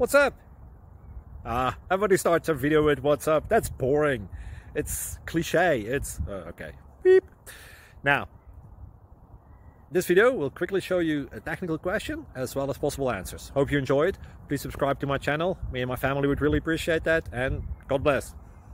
what's up? Everybody starts a video with what's up. That's boring. It's cliche. It's okay. Beep. Now, this video will quickly show you a technical question as well as possible answers. Hope you enjoyed. Please subscribe to my channel. Me and my family would really appreciate that, and God bless.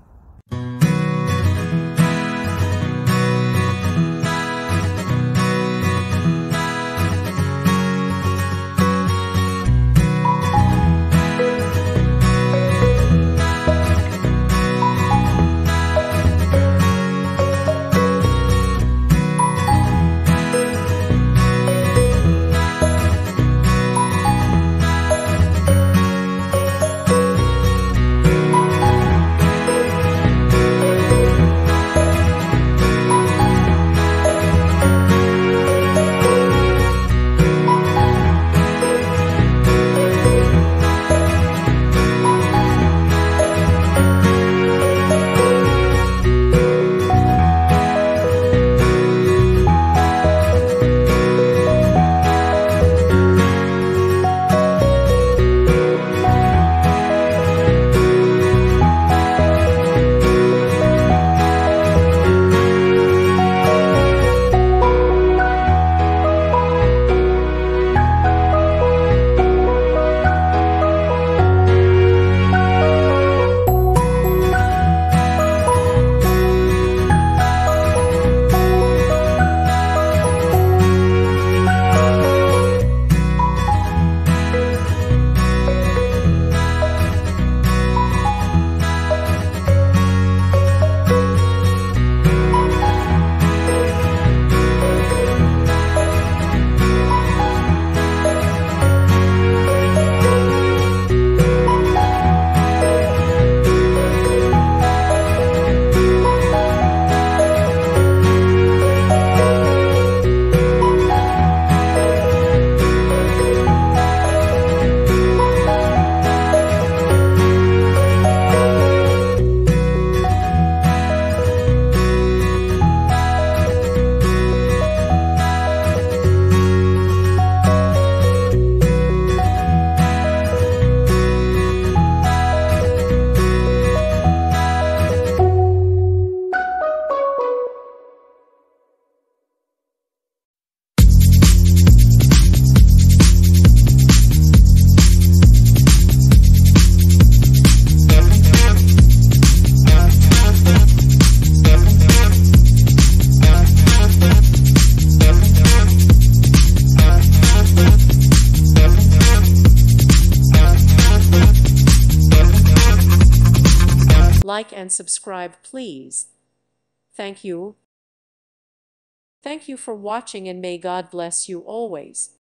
Like and subscribe, please. Thank you. Thank you for watching, and may God bless you always.